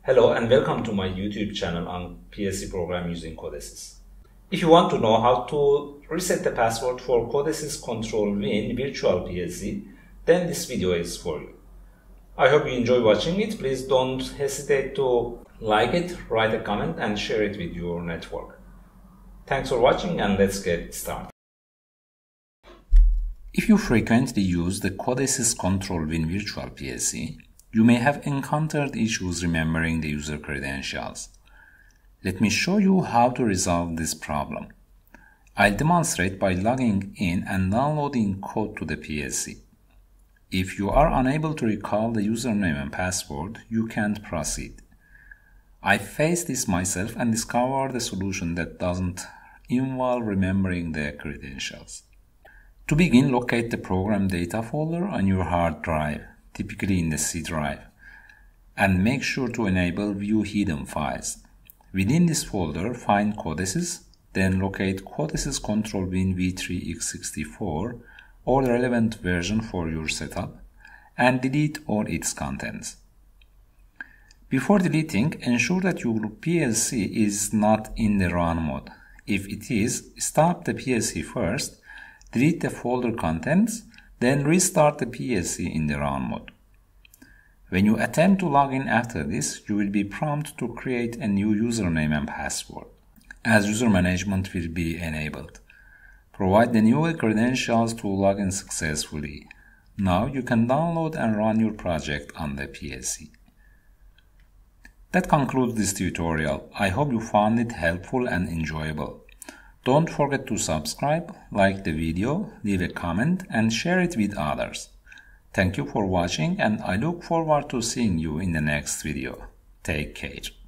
Hello and welcome to my YouTube channel on PLC program using CODESYS. If you want to know how to reset the password for CODESYS Control Win virtual PLC, then this video is for you. I hope you enjoy watching it. Please don't hesitate to like it, write a comment and share it with your network. Thanks for watching and let's get started. If you frequently use the CODESYS Control Win virtual PLC, you may have encountered issues remembering the user credentials. Let me show you how to resolve this problem. I'll demonstrate by logging in and downloading code to the PLC. If you are unable to recall the username and password, you can't proceed. I faced this myself and discovered a solution that doesn't involve remembering the credentials. To begin, locate the program data folder on your hard drive, typically in the C drive, and make sure to enable View Hidden Files. Within this folder, find CODESYS, then locate CODESYS Control Win v3x64 or the relevant version for your setup, and delete all its contents. Before deleting, ensure that your PLC is not in the run mode. If it is, stop the PLC first, delete the folder contents, then restart the PLC in the run mode. When you attempt to log in after this, you will be prompted to create a new username and password, as user management will be enabled. Provide the new credentials to log in successfully. Now you can download and run your project on the PLC. That concludes this tutorial. I hope you found it helpful and enjoyable. Don't forget to subscribe, like the video, leave a comment, and share it with others. Thank you for watching, and I look forward to seeing you in the next video. Take care.